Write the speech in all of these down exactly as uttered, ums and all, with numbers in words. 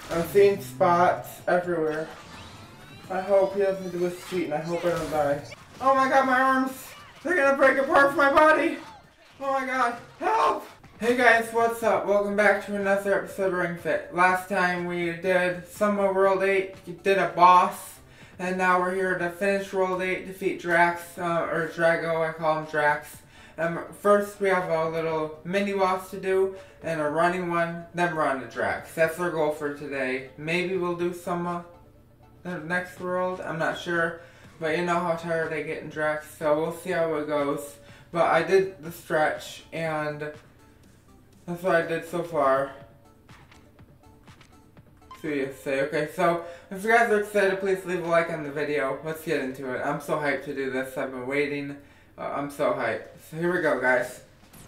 I'm seeing spots everywhere. I hope he doesn't do his cheat and I hope I don't die. Oh my god, my arms! They're gonna break apart from my body! Oh my god, help! Hey guys, what's up? Welcome back to another episode of Ringfit. Last time we did Summer World eight, did a boss, and now we're here to finish World eight, defeat Dragaux, uh, or Dragaux, I call him Dragaux. Um, first we have a little mini boss to do, and a running one, then we're on to Dragaux. That's our goal for today. Maybe we'll do some uh, the next world, I'm not sure. But you know how tired I get in Dragaux, so we'll see how it goes. But I did the stretch, and that's what I did so far. See you say. Okay, so if you guys are excited, please leave a like on the video. Let's get into it. I'm so hyped to do this. I've been waiting. Uh, I'm so hyped. So here we go, guys.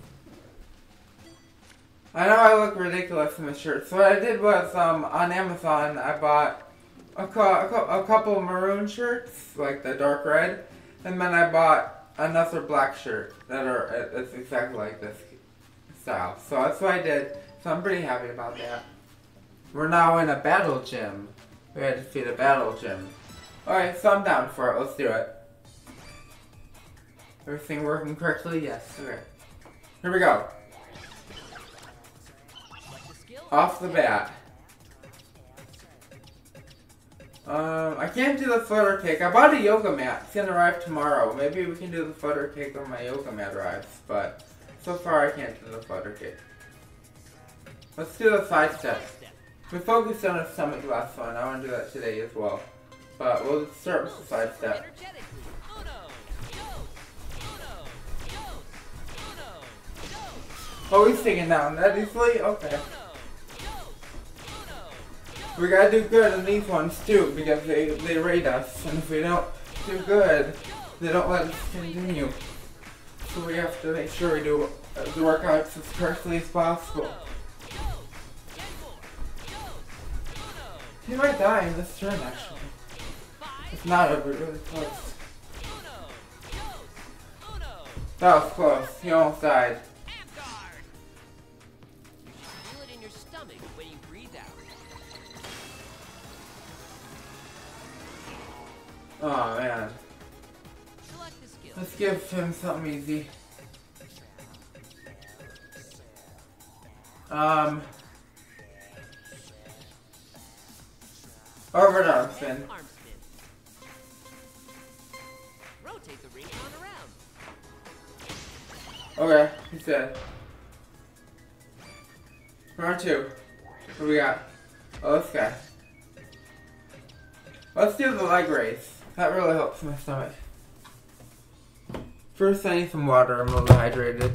I know I look ridiculous in this shirt. So what I did was, um, on Amazon, I bought a, cu a, a couple maroon shirts, like the dark red, and then I bought another black shirt that are it's exactly like this style. So that's what I did. So I'm pretty happy about that. We're now in a battle gym. We had to defeat a battle gym. Alright, so I'm down for it. Let's do it. Everything working correctly? Yes. Okay. Here we go. Off the bat. Um, I can't do the flutter cake. I bought a yoga mat. It's gonna arrive tomorrow. Maybe we can do the flutter cake when my yoga mat arrives. But so far I can't do the flutter cake. Let's do the side step. We focused on a stomach last one. I want to do that today as well. But we'll start with the side step. Oh, he's taking down that easily? Okay. We gotta do good in these ones too, because they, they rate us, and if we don't do good, they don't let us continue. So we have to make sure we do uh, the workouts as correctly as possible. He might die in this turn, actually. If not, it'll be really close. That was close. He almost died. Oh man. Let's give him something easy. Um. Over to arm spin. Rotate the ring on around. Okay, he's dead. Round two. What do we got? Oh, this guy. Let's do the leg raise. That really helps my stomach. First, I need some water. I'm a little dehydrated.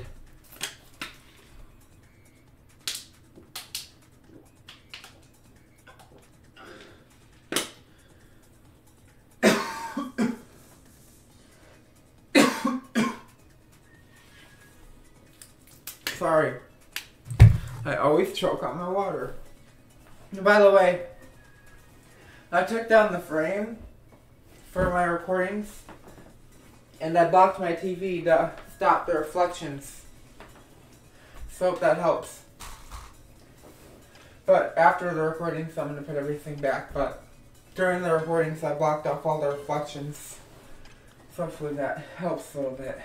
Sorry. I always choke on my water. And by the way, I took down the frame for my recordings, and I blocked my T V to stop the reflections. So hope that helps. But after the recordings, I'm going to put everything back. But during the recordings, I blocked off all the reflections. So hopefully that helps a little bit.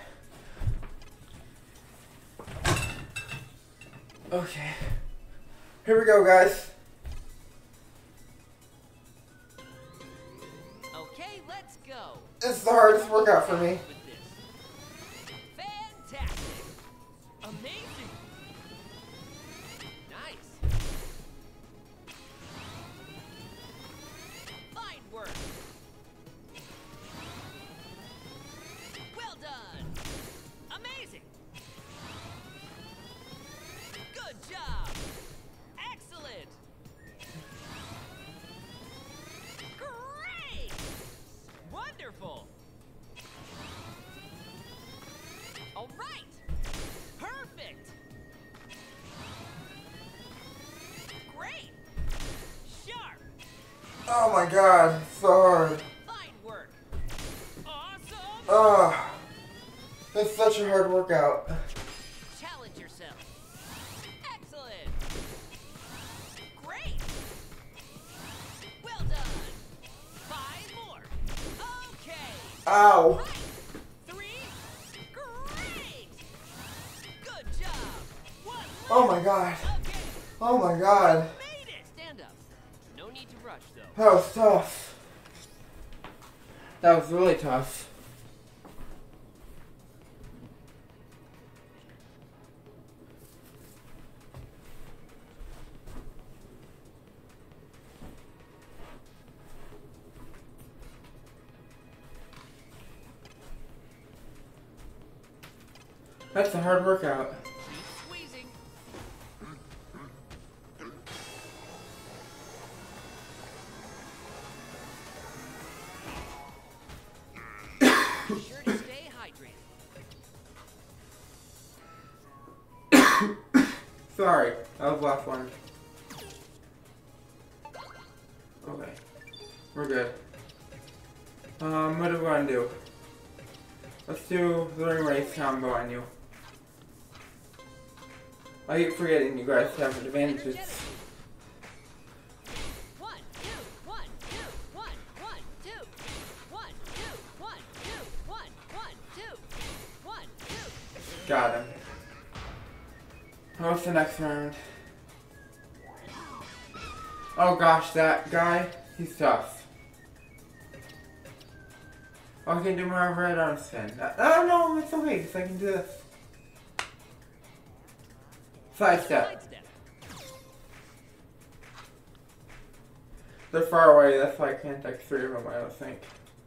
Okay. Here we go, guys. This is the hardest workout for me. Fantastic. Amazing. Nice. Fine work. Well done. Amazing. Good job. Excellent. Great. Wonderful. All right. Perfect. Great. Sharp. Oh my god, it's so hard. Fine work. Awesome. Ah, it's such a hard workout. Challenge yourself. Excellent. Great. Ow. Three. Great. Good job. One Oh my god. Okay. Oh my god. Made it. Stand up. No need to rush though. That was tough. That was really tough. That's a hard workout. Keep squeezing. Be sure to stay hydrated. Sorry, that was the last one. Okay, we're good. Um, what do we want to do? Let's do the ring race combo on you. I keep forgetting you guys have advantages. One, two, one, two, one, one, two, one, two, one, two, one, one, two, one, two. Got him. What's the next round? Oh gosh, that guy, he's tough. Oh, I can do my right arm spin. Oh no, it's okay, because I can do this. Side step. Sidestep. They're far away, that's why I can't take three of them, I don't think.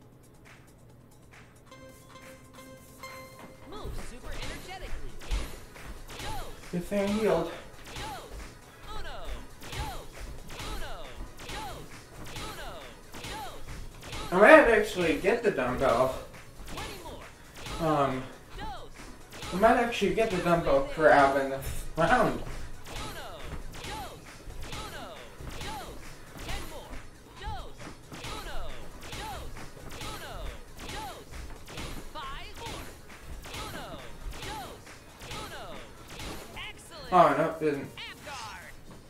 Move super energetically. Go. Good thing I'm healed. Go. Uno. Go. Uno. Go. Uno. Go. I might actually get the dumbbell. twenty more. Um, Dose. I might actually get the dumbbell crab in this round. Uno. Dose. Uno. Dose. Ten more. Dose. Uno. Dose. Uno. Dose. Five more. Uno. Dose. Uno. Excellent. Oh, no, it didn't. Amguard.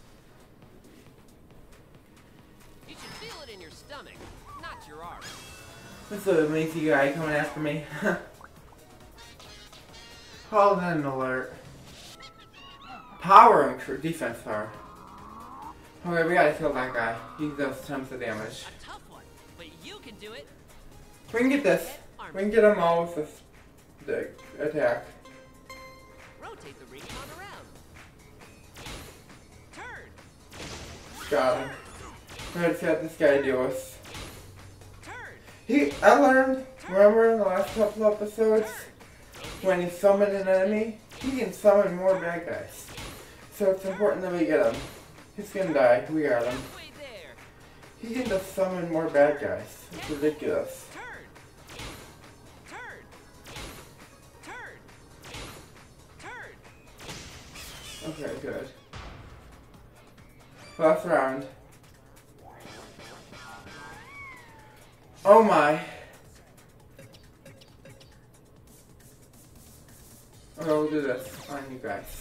You should feel it in your stomach, not your arm. This is a lazy guy coming after me. Call that an alert. Power and defense power. Okay, we gotta kill that guy. He does tons of damage. A tough one, but you can do it. We can get this. We can get them all with this the attack. Rotate the recon around. Turn. Got him. Let's get this guy to deal with. Turn. He, I learned, remember in the last couple episodes, when he summoned an enemy, he can summon more bad guys. So it's important that we get him. He's gonna die. We got him. Way there. He can just summon more bad guys. It's ridiculous. Turn. Turn. Turn. Turn. Okay, good. Last round. Oh my. Okay, we'll do this on you guys.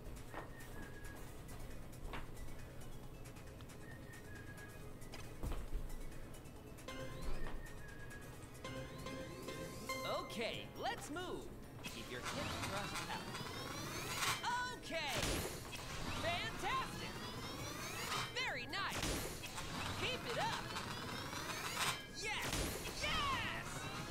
Okay, let's move. Keep your hips thrust out. Okay. Fantastic. Very nice. Keep it up. Yes. Yes.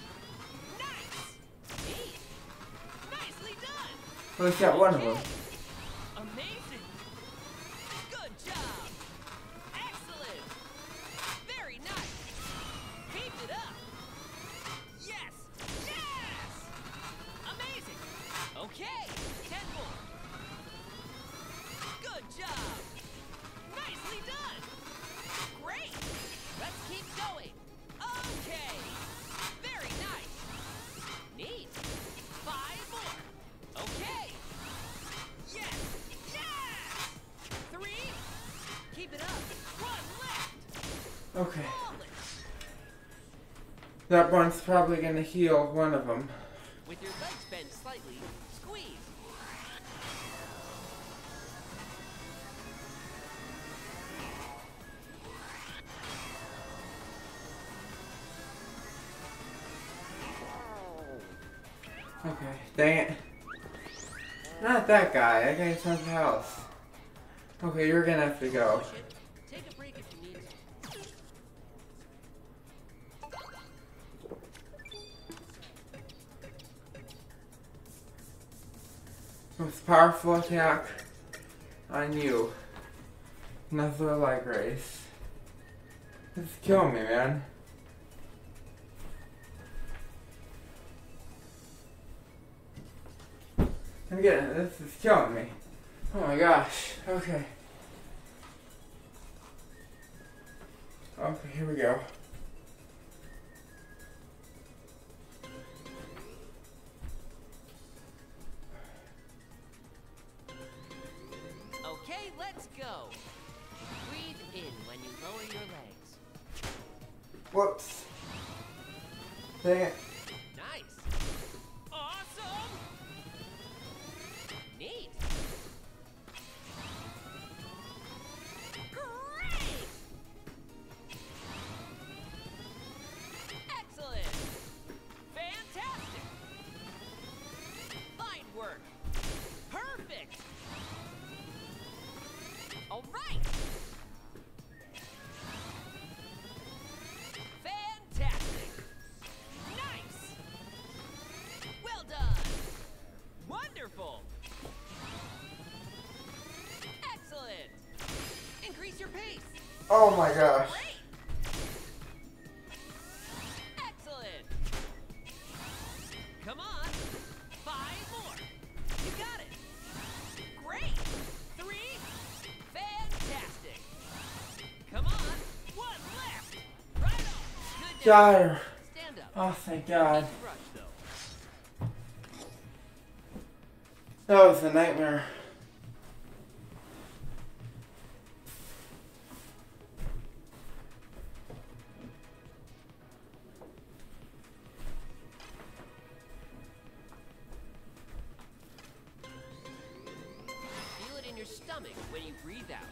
Nice. Neat. Nicely done. Well, he's got one of them. Amazing. Good job. Excellent. Very nice. Keep it up. Yes. Yes. Amazing. Okay. Ten more. Good job. Nicely done. Great. Let's keep going. Okay. Very nice. Neat. Five more. Okay. Yes. Yes. Three. Keep it up. One left. Okay. Flawless. That one's probably gonna heal one of them. With your legs bent slightly, squeeze. Okay, dang it. Not that guy, that guy's something else. Okay, you're gonna have to go. Take a break if you need to. Most powerful attack on you. Another leg race. This is killing me, man. I'm getting this is killing me. Oh my gosh. Okay. Okay, here we go. Okay, let's go. Breathe in when you lower your legs. Whoops. Dang it. Nice. Awesome. Neat. Great. Excellent. Fantastic. Fine work. Perfect. All right. Fantastic. Nice. Well done. Wonderful. Excellent. Increase your pace. Oh my gosh. Great. Excellent. Come on. Five more. You got it. Great. Three. Fantastic. Come on. One left. Right on. Good job. Got her. Stand up. Oh, thank God. Rush though. That was a nightmare. Feel it in your stomach when you breathe out.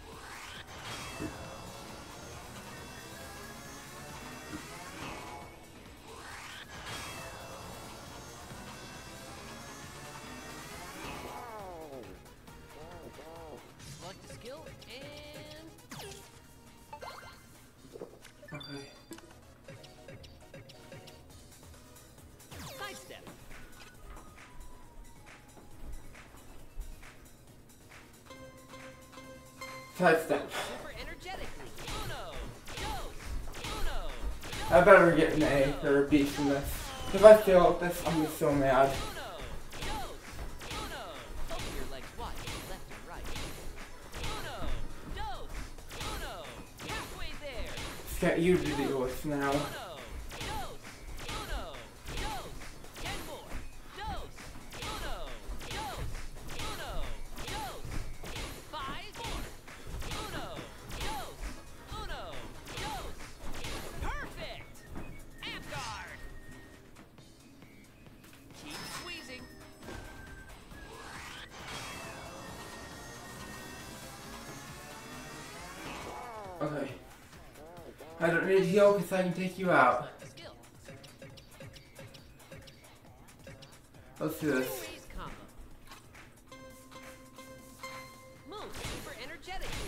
Select a skill and Okay. sidestep. Sidestep. Super energetically. Uno, dos, uno, dos, I better get an A or a B from this. If I fail this, I'm gonna be so mad. uno, dos, uno. Open your legs wide, left and right. Uno, dos, uno. Halfway there. Just got you to deal with now. Uno, dos, uno, dos. Ten more. Dos, uno, dos, uno, dos. Five more. Uno, dos, uno, dos. Perfect. Amp guard. Keep squeezing. Okay. I don't need to heal because I can take you out. Skill. Let's do this. Freeze combo. Move super energetically.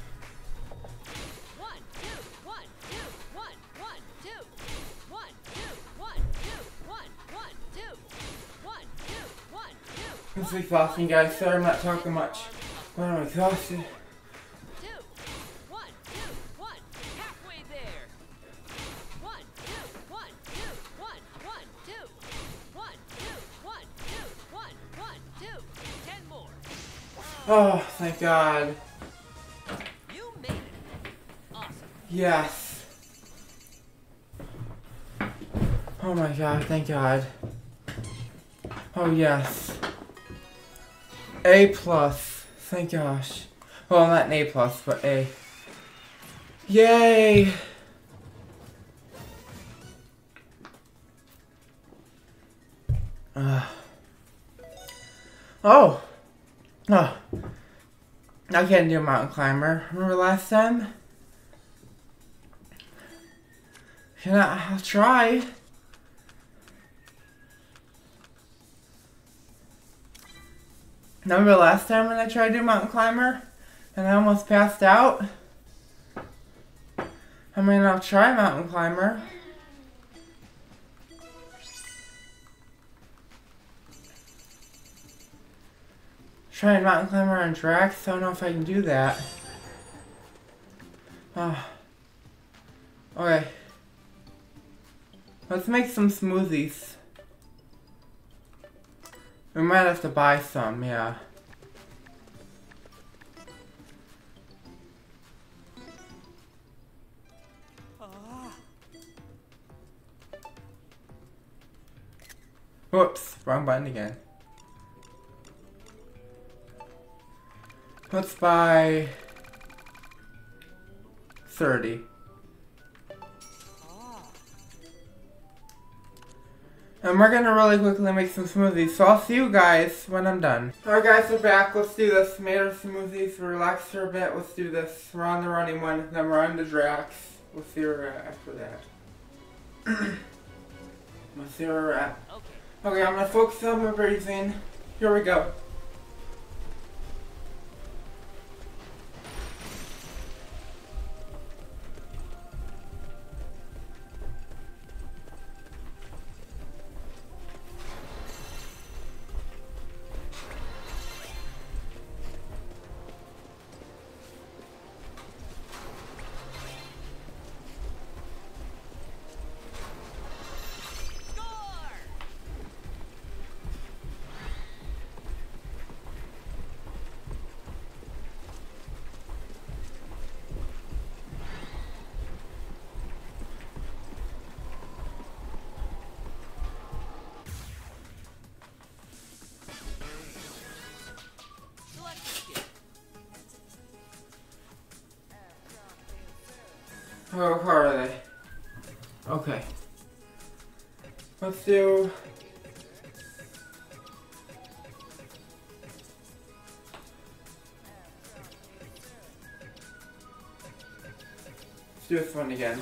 One, two, one, two, one, one, two. One, two, one, two, one, one, two. One, two, one, two. It's exhausting, guys. Sorry I'm not talking much. But I'm exhausted. Two. One, two, one. Halfway there. One, two, one, two, one, one, two. One, two, one, two, one, one, two. Ten more. Oh, thank God. You made it. Awesome. Yes. Oh my God, thank God. Oh yes. A plus. Thank gosh. Well, not an A plus, but A. Yay! Uh. Oh! Oh. I can't do a mountain climber. Remember last time? Can I? I'll try. Remember last time when I tried to do mountain climber and I almost passed out? I mean, I'll try mountain climber. Trying mountain climber on Dragaux. I don't know if I can do that. Oh. Okay. Let's make some smoothies. We might have to buy some, yeah. Whoops, wrong button again. Let's buy thirty. And we're gonna really quickly make some smoothies, so I'll see you guys when I'm done. Alright guys, we're back. Let's do this. Made our smoothies, relax for a bit. Let's do this. We're on the running one, then we're on the Dragaux. We'll see where we're at after that. Let's see where we're at. Okay, I'm gonna focus on my breathing. Here we go. How hard are they? Okay. Let's do... Let's do this one again.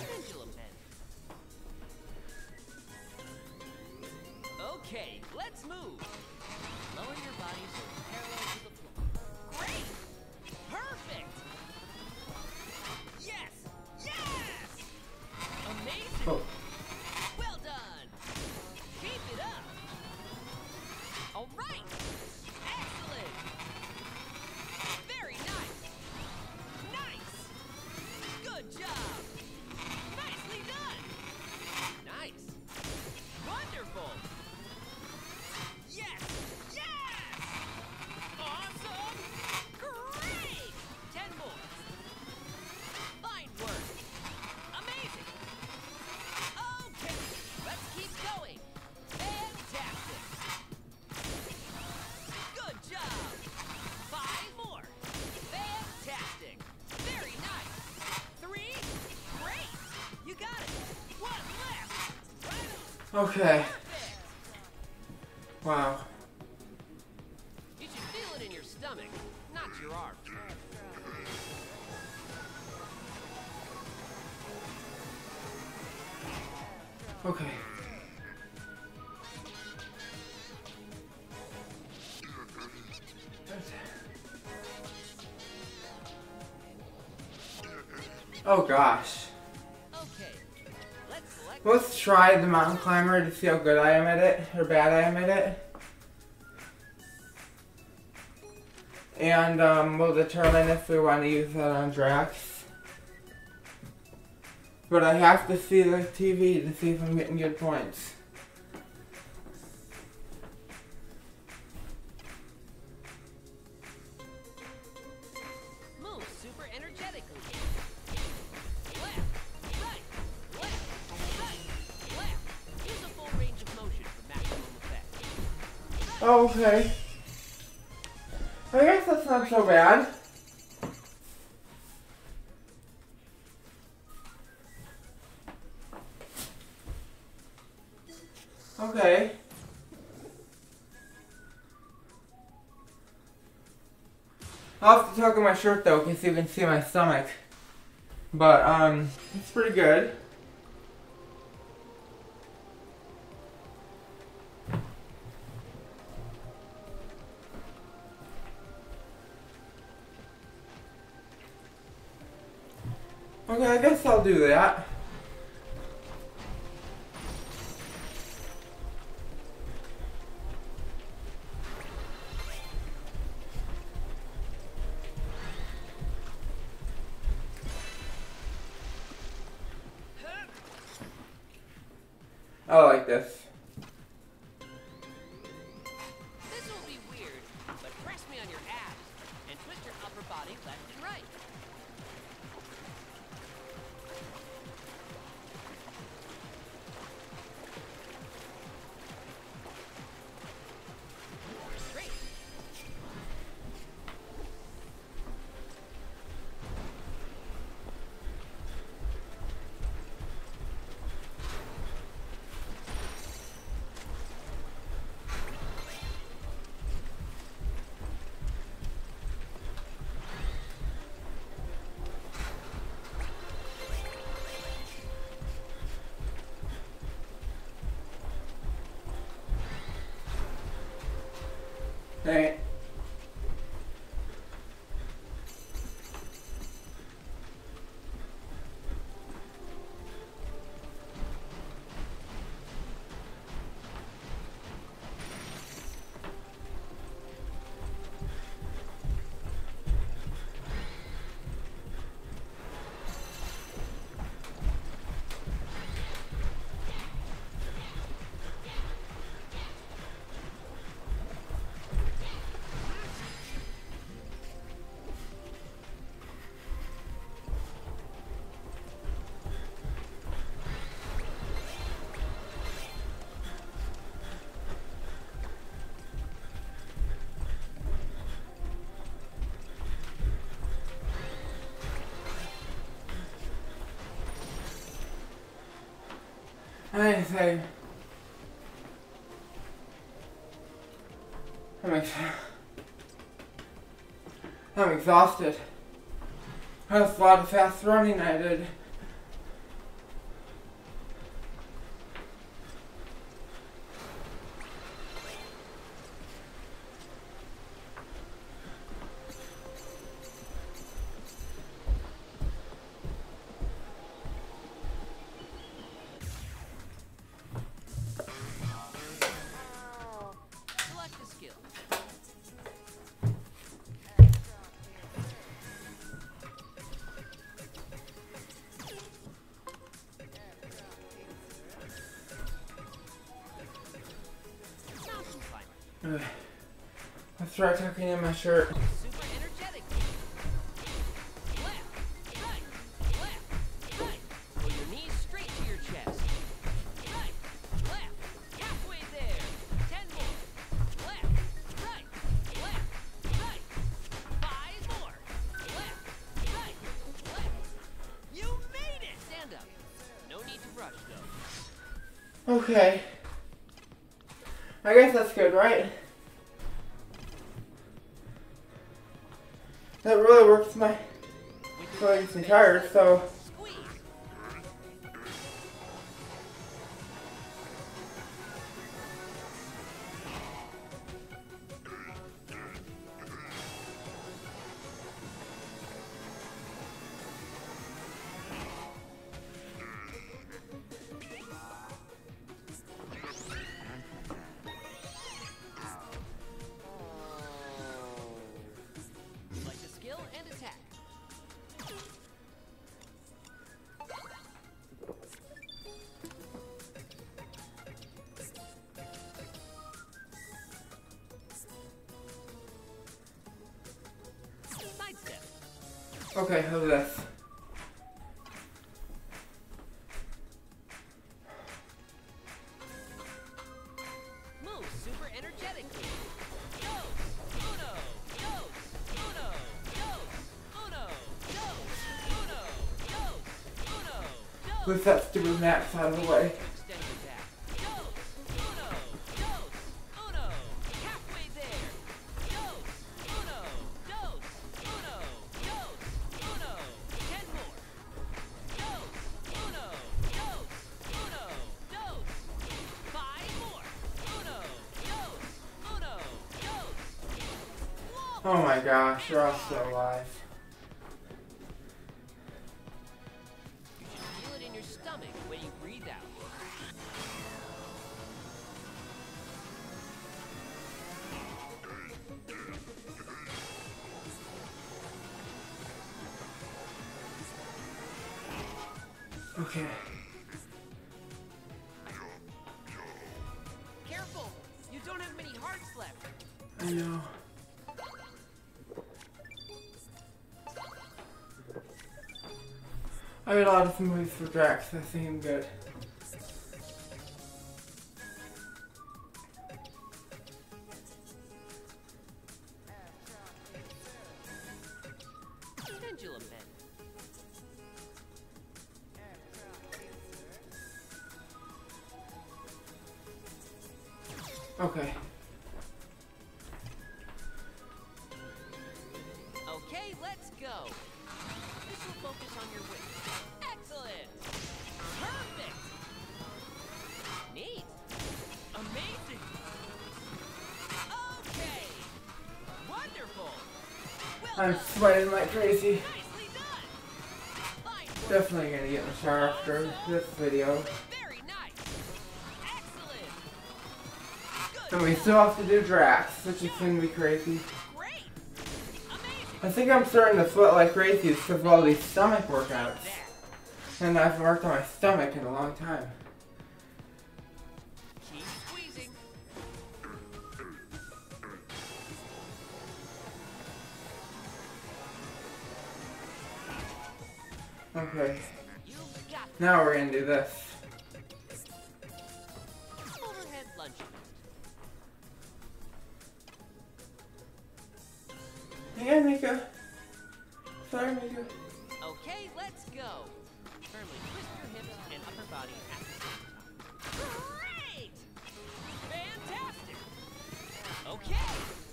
Okay, let's move. Lower your body so it's parallel to the floor. Great! Perfect! Yes! Yes! Amazing! Oh. Well done! Keep it up! All right! Excellent! Very nice! Nice! Good job! Nicely done! Nice! Wonderful! Yes! Yes! Awesome! Great! Ten more! Fine work! Amazing! Okay, let's keep going! Fantastic! Good job! Five more! Fantastic! Very nice! Three! Great! You got it! One left! Right on! Okay. Wow. You should feel it in your stomach, not your arm. Okay. Oh gosh. Okay, let's select. Let's try the mountain climber to see how good I am at it, or bad I am at it. And um, we'll determine if we want to use that on Dragaux. But I have to see the T V to see if I'm getting good points. Move super energetically. Left, right, left, right, left. Use a full range of motion for maximum effect. Oh, okay. I guess that's not so bad. Okay. I'll have to tuck in my shirt though, in case you can see my stomach. But, um, it's pretty good. Okay, I guess I'll do that. I like this. This will be weird, but press me on your abs and twist your upper body left and right. Great. Hey. Anything. I'm, ex I'm exhausted. That's a lot of fast running I did. Select a skill. Mountain climber. Ugh. Let's try tucking in my shirt. Super energetic. Left, right, left, right. Pull your knees straight to your chest. Right, left, halfway there. Ten more. Left, right, left, right. Five more. Left, right, left. You made it! Stand up. No need to rush, though. Okay. I guess that's good, right? That really works my legs and tires, so Squeeze. Select a skill and attack. Sidestep. okay, how's this? Move super energetically. Dos, uno, dos, uno, dos, uno, dos, uno, dos, uno, dos. With that stupid max out of the way. Extend your back. Dos, uno, dos, uno. Halfway there. Dos, uno, dos, uno, dos, uno. Ten more. Dos, uno, dos, uno, dos. Five more. Uno, dos, uno, dos. Oh my gosh, you're all still alive. stomach when you breathe out. Okay. Careful! You don't have many hearts left. I know. I got a lot of moves for Drax. That seemed good. Pendulum bend. Okay. Okay, let's go. This will focus on your weight. Excellent. Perfect. Neat. Amazing. Okay. Wonderful. Well I'm done. sweating like crazy. Nicely done. Fine work. Definitely gonna get in the shower after this video. Very nice. Excellent. Good. And we still have to do Drax, which is gonna be crazy. Great. Amazing. I think I'm starting to sweat like crazy because of all these stomach workouts. There. And I haven't worked on my stomach in a long time. Keep squeezing. Okay, You've got now we're gonna do this. overhead lunge. Hang on, Mika. Sorry, Mika. Okay, let's go. Firmly twist your hips and upper body at the same time. Great! Fantastic! Okay!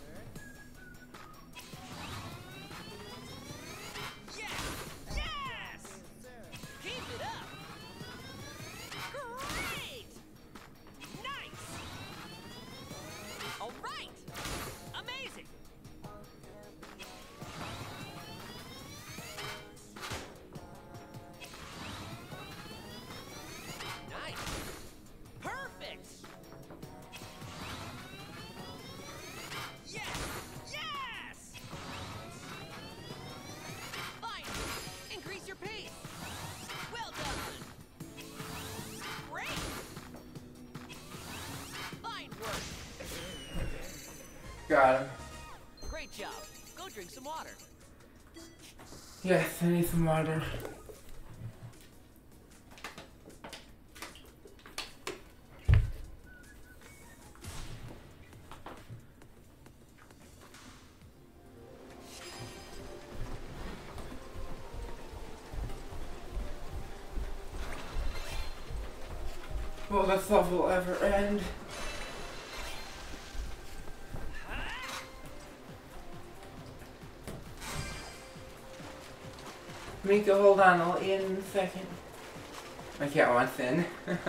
Yes! Yes! Keep it up! Great! Nice! All right! Amazing! Nice! Perfect! Yes! Yes! Fine! Increase your pace! Well done! Great! Fine work! Got him. Great job! Go drink some water. Yes, I need some water. Will this level ever end? Mika, hold on, I'll end in a second. My cat wants in.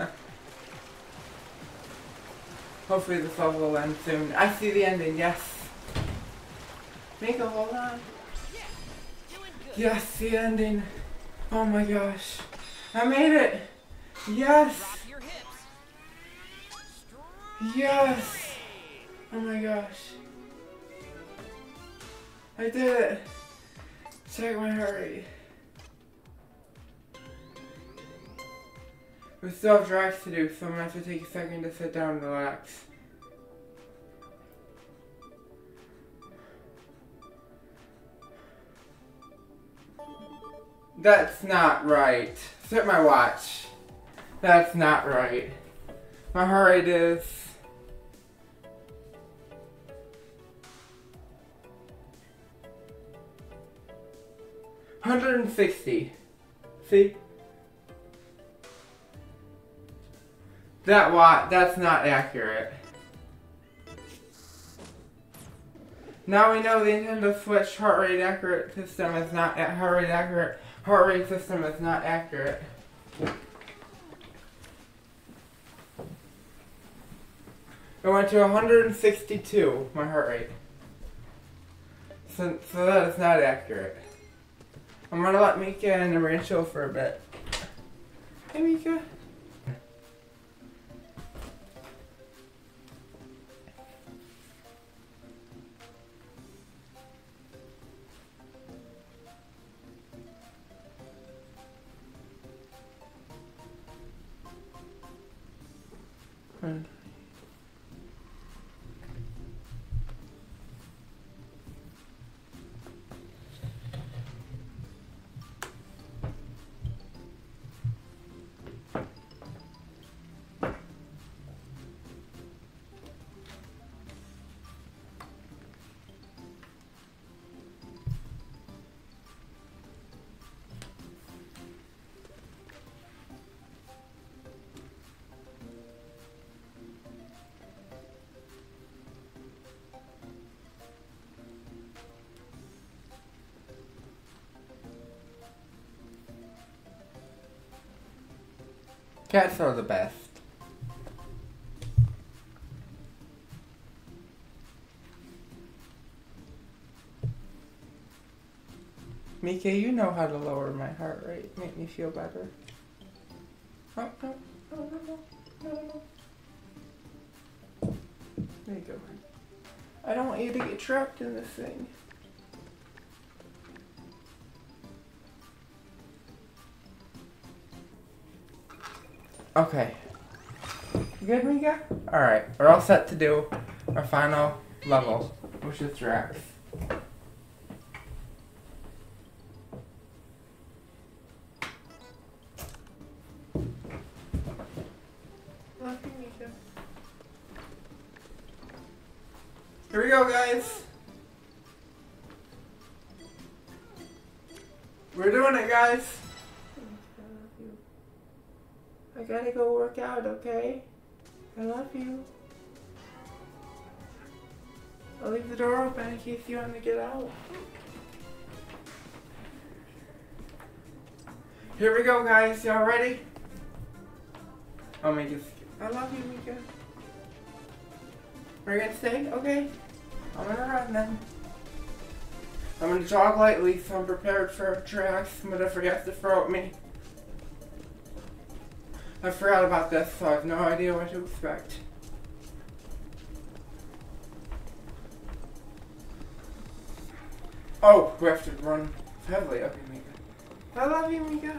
Hopefully this level will end soon. I see the ending, yes. Mika, hold on. Yeah, doing good. Yes, the ending. Oh my gosh. I made it. Yes. Drop your hips. Yes. Oh my gosh. I did it. Check my heart rate. We still have Drax to do, so I'm gonna have to take a second to sit down and relax. That's not right. Set my watch. That's not right. My heart rate is... one hundred sixty. See? That watt, that's not accurate. Now we know the Nintendo Switch heart rate accurate system is not heart rate accurate. Heart rate system is not accurate. It went to one hundred sixty-two, my heart rate. So, so that is not accurate. I'm gonna let Mika in and we're gonna chill for a bit. Hey, Mika. And cats are the best. Mika, you know how to lower my heart rate, make me feel better. Oh, no, no, no, no, no, no. There you go. I don't want you to get trapped in this thing. Okay. You good, Mika? Alright, we're all set to do our final level, which is Dragaux. Love you, Mika. Here we go, guys. We're doing it, guys. I gotta go work out, okay? I love you. I'll leave the door open in case you want to get out. Here we go, guys. Y'all ready? Oh, Mika. I love you, Mika. We're gonna stay? Okay. I'm gonna run then. I'm gonna jog lightly so I'm prepared for Dragaux, but I forgot to throw at me. I forgot about this, so I have no idea what to expect. Oh, we have to run heavily. Okay, Mika. I love you, Mika.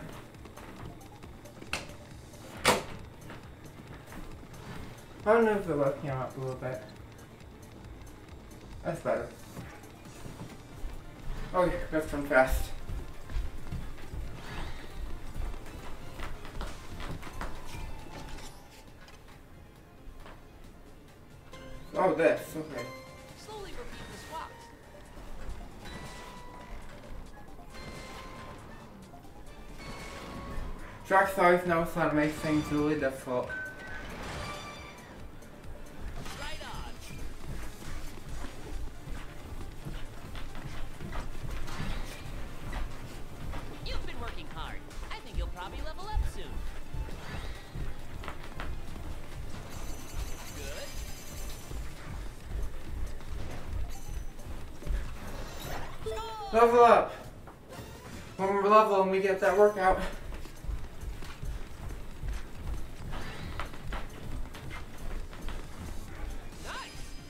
I'm gonna move the webcam up a little bit. That's better. Okay, let's run fast. Oh, this, okay. Slowly repeat the squats. Dragaux always knows how to make things really difficult. Right on. You've been working hard. I think you'll probably level up soon. Level up. When we're level and we get that workout. Nice.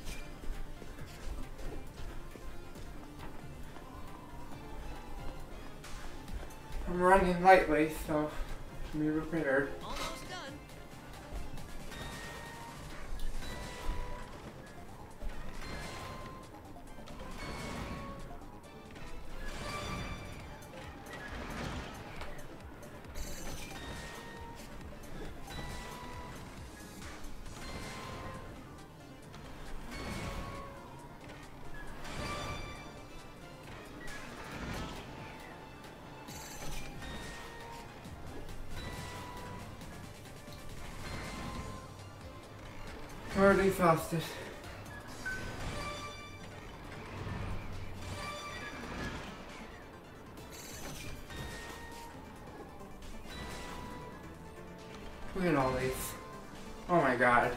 I'm running lightly, so be prepared. Almost done. Already fasted. Look at all these. Oh my god.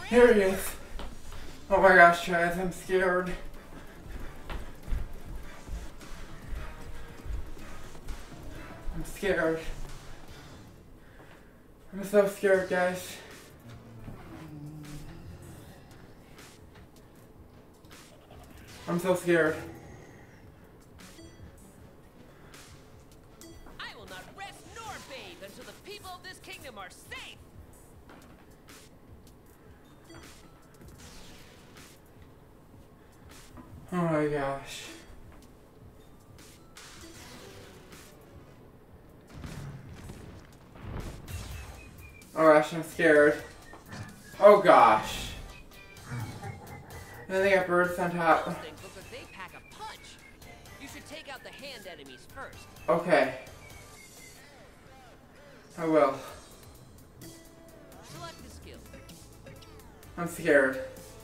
Here he is. Oh my gosh, guys, I'm scared. I'm scared. I'm so scared, guys. I'm so scared. I will not rest nor bathe until the people of this kingdom are safe. Oh my gosh. Oh gosh, I'm scared. Oh gosh. And then they got birds on top. Those things look like they pack a punch. You should take out the hand enemies first. Okay. I will. Select the skill. I'm scared.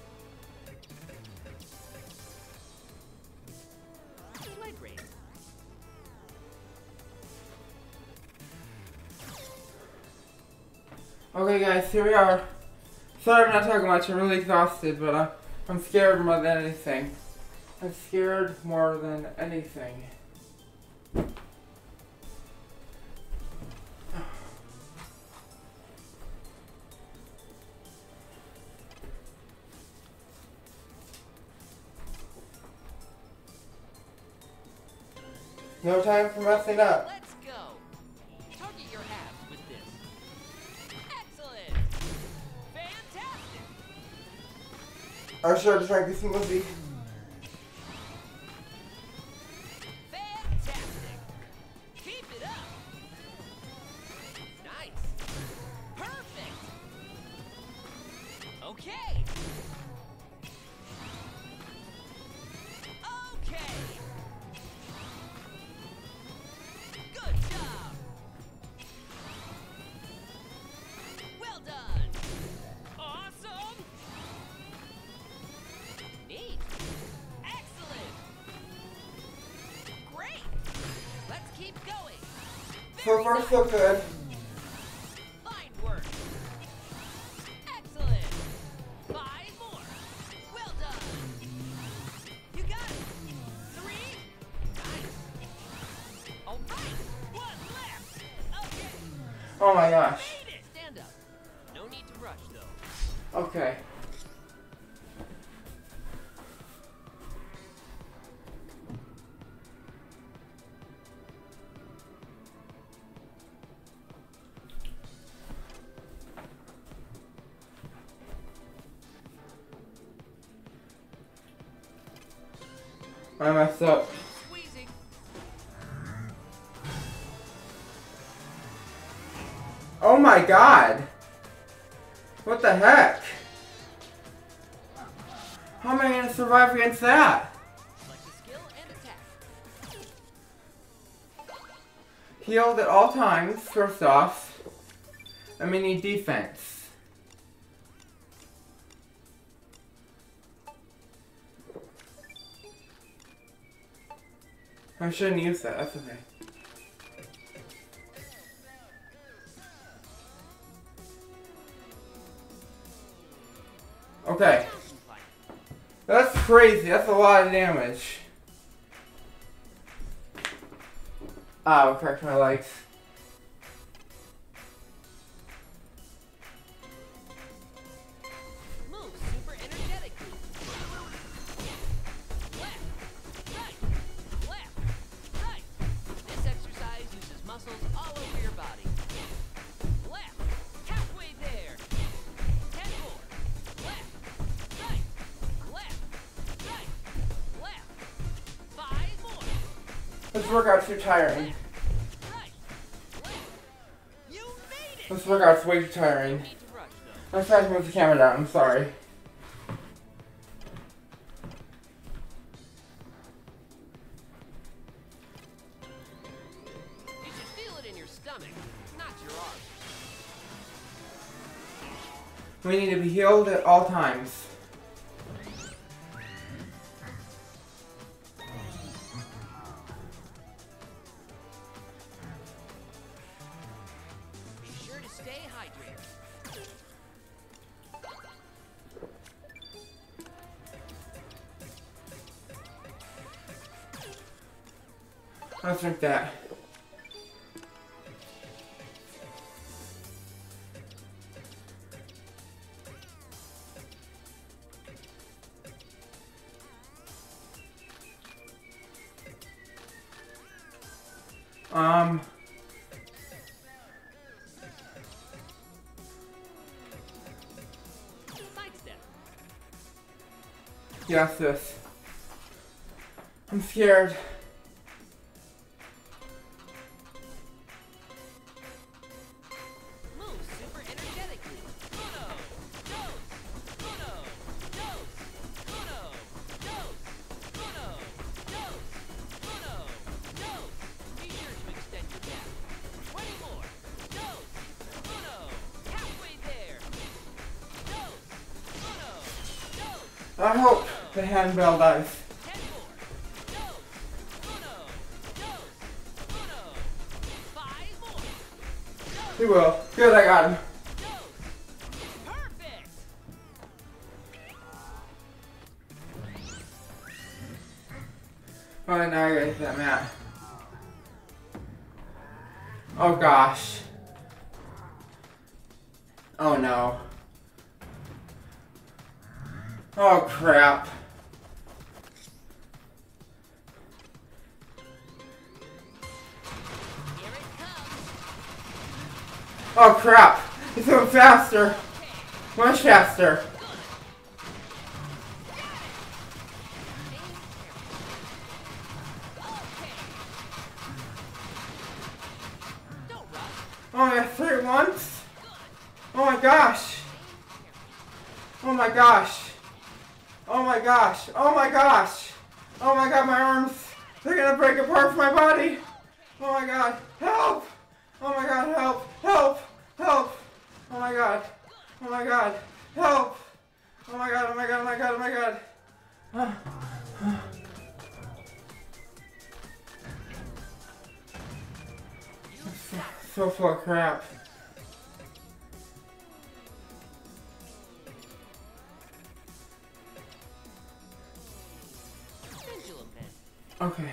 Leg raise. Okay guys, here we are. Sorry I'm not talking much, I'm really exhausted, but uh, I'm scared more than anything. I'm scared more than anything. No time for messing up. Let's go. Target your abs with this. Excellent. Fantastic. I should have drank this smoothie. Fantastic. Keep it up. Nice. Perfect. Okay. Okay. Good job. Well done. Awesome. Neat. Excellent. Great. Let's keep going. So far so good. Fine work. Excellent. Five more. Well done. You got it. Three. Nice. All right. One left. Okay. Oh my gosh. Made it. Stand up. No need to rush though. Okay. I messed up. Squeezing. Oh my god! What the heck? How am I gonna survive against that? Select a skill and attack. Healed at all times, first off. And we need defense. I shouldn't use that, that's okay. Okay. That's crazy, that's a lot of damage. Ow, cracked my legs. Move super energetically. Left, right, left, right. This exercise uses muscles all over your body. Left, halfway there. Ten more. Left, right, left, right, left. Five more. This workout's too tiring. Left, right, left. You made it. This workout's way too tiring. No need to rush though. I'm trying to move the camera down, I'm sorry. You should feel it in your stomach, not your arms. We need to be healed at all times. Be sure to stay hydrated. Let's drink that. Um. Sidestep. Yes, sis. I'm scared. Move super energetically. Uno, dos, uno, dos, uno, dos, uno, dos, uno, dos. Be sure to extend your gap. twenty more. Dos, uno, halfway there. Dos, uno, dos. I hope the handbell dies. Ten more. Dos, uno, dos, uno. Five more. Dos. He will. Good, I got him. Perfect! Alright, now I gotta hit that mat. Oh gosh. Oh no. Oh crap. Here it comes. Oh crap. It's going faster. Much faster. Okay. Don't rush. Oh, I got three at once? Oh my gosh. Oh my gosh. Oh my gosh. Oh my gosh. Oh my god, my arms. They're gonna break apart from my body. Oh my god. Help. Oh my god, help. Help. Help. Oh my god. Oh my god. Help. Oh my god, oh my god, oh my god, oh my god. So full of crap. Pendulum pen. Okay.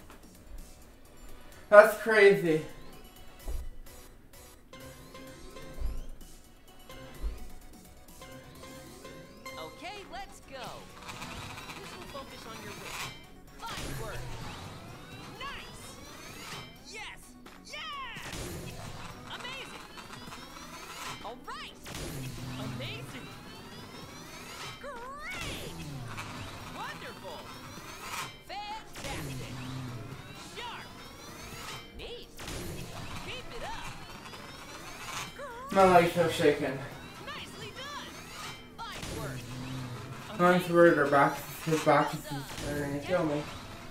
That's crazy. Okay, let's go. This will focus on your wrist. Fine work. Nice! Yes! Yes! Amazing! All right! Amazing! Great! Wonderful! Fantastic! Sharp! Neat! Keep it up! My legs are shaking. Nicely done! Fine work! I'm worried our box, his boxes are gonna kill me.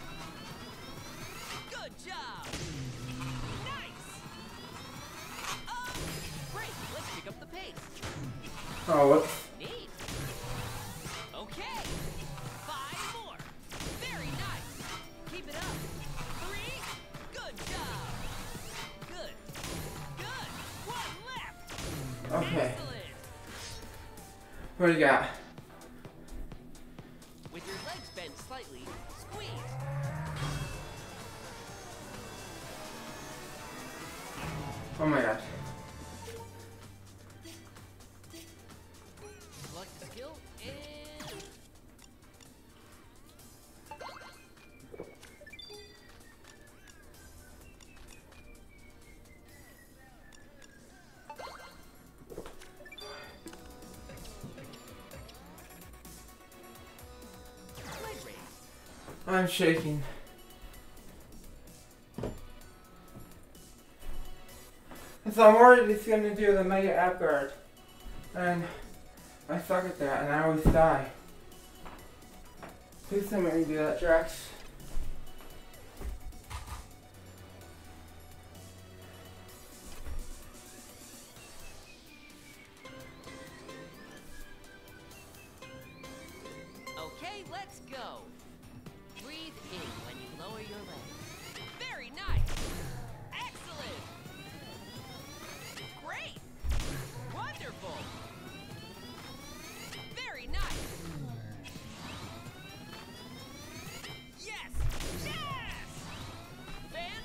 Good job! Nice! Oh, great! Let's pick up the pace. Oh, whoops. Neat. Okay. Five more. Very nice. Keep it up. Three. Good job. Good. Good. One left. Okay. Excellent. What do you got? With your legs bent slightly, squeeze. Oh my god. Select the skill and leg raise. I'm shaking. So I'm worried it's gonna do the Mega App Guard. And I suck at that and I always die. Please don't make me do that, Drax. Okay, let's go. Breathe in when you lower your legs. Very nice. Excellent. Great. Wonderful. Very nice. Yes. Yes. Fantastic.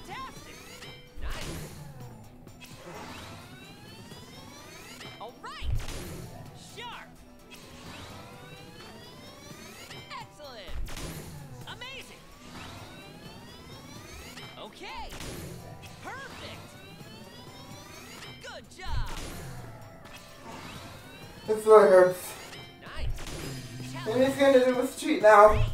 This really hurts. Nice. And he's gonna do this cheat now. Okay.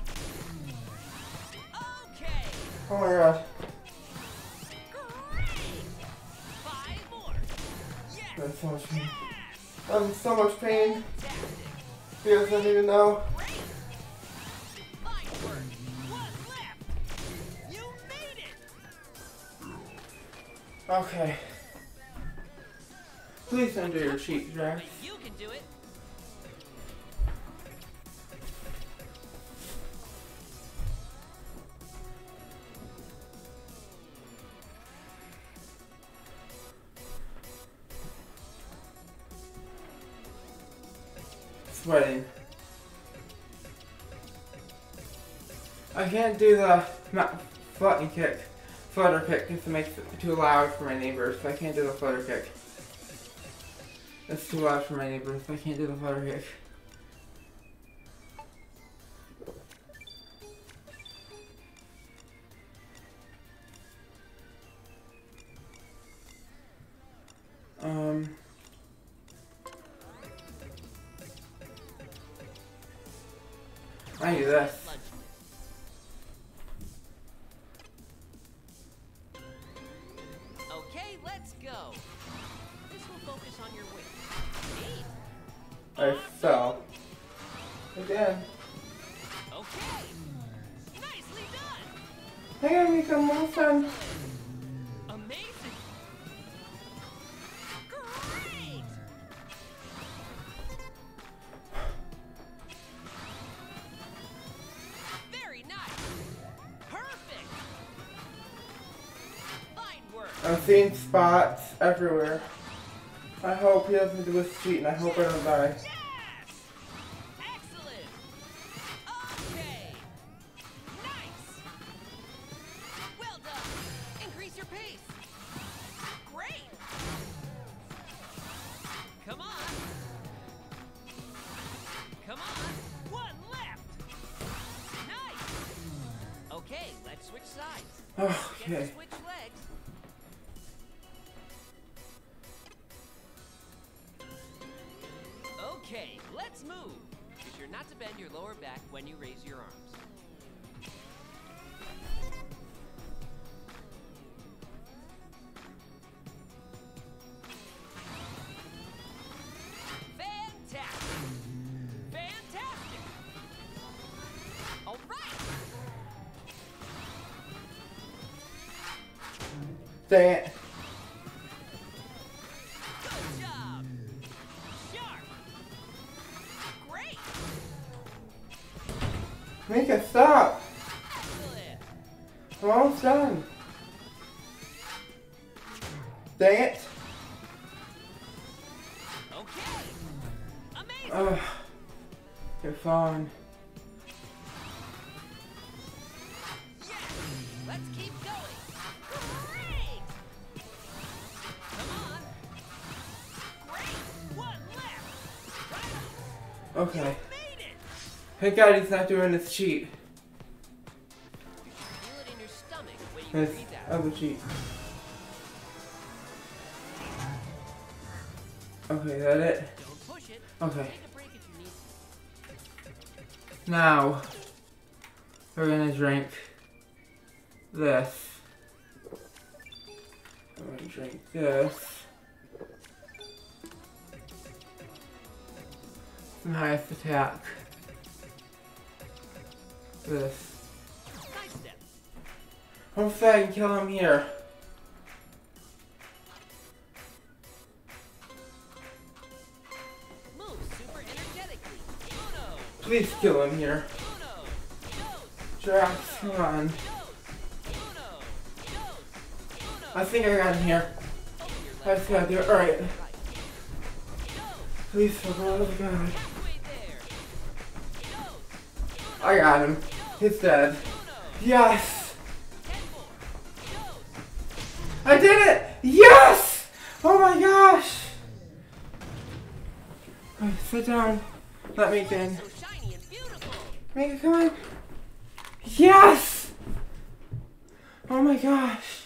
Oh my god. Great. Five more. Yes. That's so much pain. I'm in so much pain. Fantastic. You guys don't even know. Great. Fine work. One left. You made it. Okay. Please don't do your cheat, Drax. Only you can do it. Sweating. I can't do the flutter kick, flutter kick because it makes it too loud for my neighbors. So I can't do the flutter kick. It's too loud for my neighbors. So I can't do the flutter kick. Um. I do this. Okay, let's go. This will focus on your weight. Neat. I fell. Again. Okay. Nicely done. I gotta become more fun. Amazing. Great. Very nice. Perfect. Fine work. I'm seeing spots everywhere. I hope he doesn't do his cheat and I hope I don't die. Yes. Excellent. Okay. Nice. Well done. Increase your pace. Great. Come on. Come on. One left. Nice. Okay, let's switch sides. Get to Okay. switch legs. Okay, let's move. Be sure not to bend your lower back when you raise your arms. Fantastic! Fantastic! All right! Dang it. Good job! Sharp! Great! Make it stop. Excellent! I'm almost done. Dang it. Okay! Amazing! Ugh. You're fine. Yes! Let's keep going! Great! Come on! Great! One left! Okay. You made it! Thank God he's not doing this cheat. You should feel it in your stomach when you This breathe out. other cheat. Okay, is that it? Don't push it. Okay. Take a break if you need to. Now, we're gonna drink this. I'm gonna drink this. Some highest attack. This. Side step. Hopefully I can kill him here. Move super energetically. Uno. Please kill him here. Uno. Dos. Drax, come on. Dos. Uno. Dos. Uno. I think I got him here. Open your I left just gotta do it. Alright. right. Dos. Please, for the love of God. Halfway there. Dos. Uno. I got him. He's dead. Uno. Yes! Ten more. Dos. I did it! Yes! Oh my gosh! Okay, sit down. Let me in. So shiny and beautiful. Make it come on. Yes! Oh my gosh.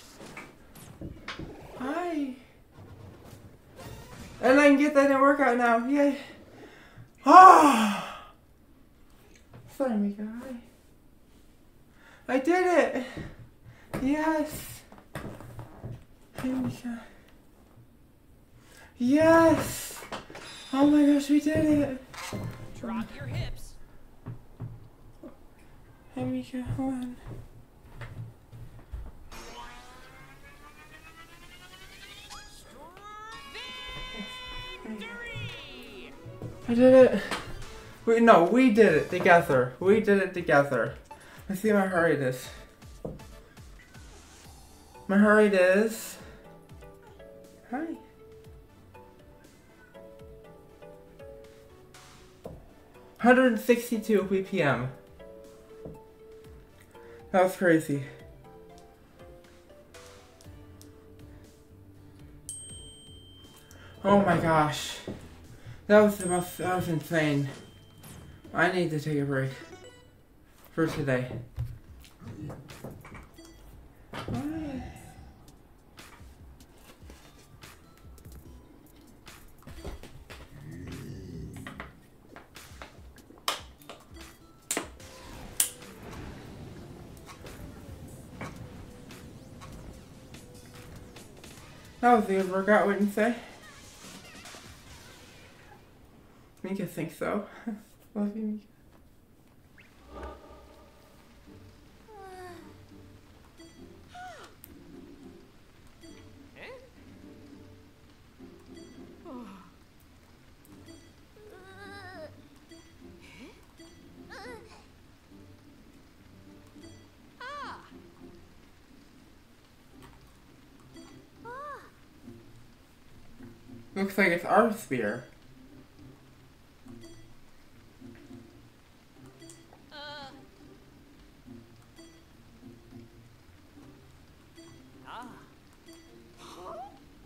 Hi. And I can get that in workout now. Yay. Ah! Sorry, Mika. I did it! Yes! Hey, Mika. Yes! Oh my gosh, we did it! Drop your hips. Hey, Mika, hold on. Victory! I did it. We no, we did it together. We did it together. Let's see my heart rate is. My heart rate is. Hi. one hundred sixty-two B P M. That was crazy. Oh my gosh. That was the most, that was insane. I need to take a break. For today. Why? That was a good workout, wouldn't you say? Mika thinks so. Love you, Mika. Looks like it's our spear. Uh. Ah. Huh?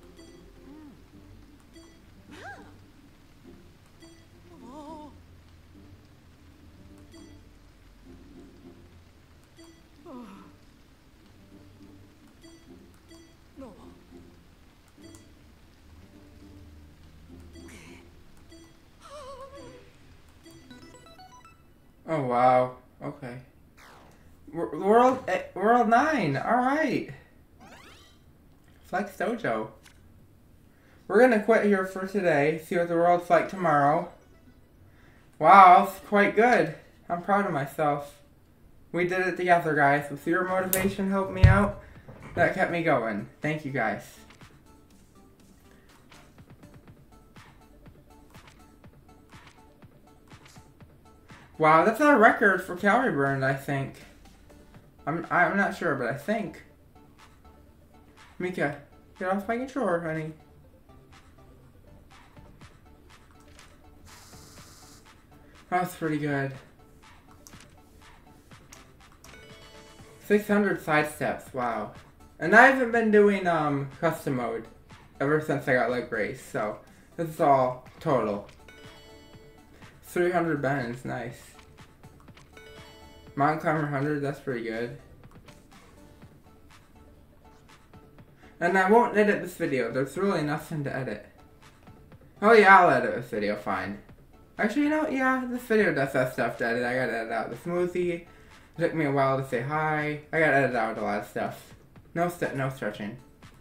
Oh. Oh. No. Oh wow. Okay. Wor- World eh, World nine. All right. Flex Dojo. We're gonna quit here for today. See what the world's like tomorrow. Wow, that's quite good. I'm proud of myself. We did it together, guys. With your motivation helped me out. That kept me going. Thank you, guys. Wow, that's a record for calorie burn, I think. I'm I'm not sure, but I think. Mika, get off my controller, honey. That's pretty good. six hundred side steps, wow. And I haven't been doing um custom mode ever since I got leg race, so this is all total. three hundred bends, nice. Mountain Climber one hundred, that's pretty good. And I won't edit this video, there's really nothing to edit. Oh yeah, I'll edit this video, fine. Actually, you know, yeah, this video does have stuff to edit. I gotta edit out the smoothie. It took me a while to say hi. I gotta edit out a lot of stuff. No st no stretching.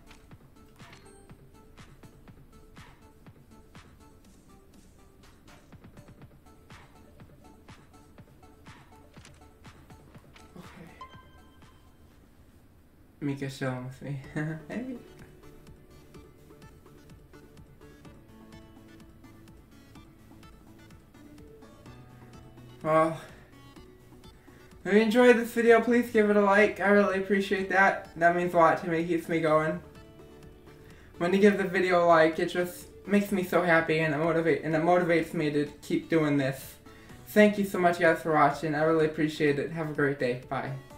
Mika's chilling with me. Hey. Well, if you enjoyed this video, please give it a like. I really appreciate that. That means a lot to me. It keeps me going. When you give the video a like, it just makes me so happy, and it motivate and it motivates me to keep doing this. Thank you so much, guys, for watching. I really appreciate it. Have a great day. Bye.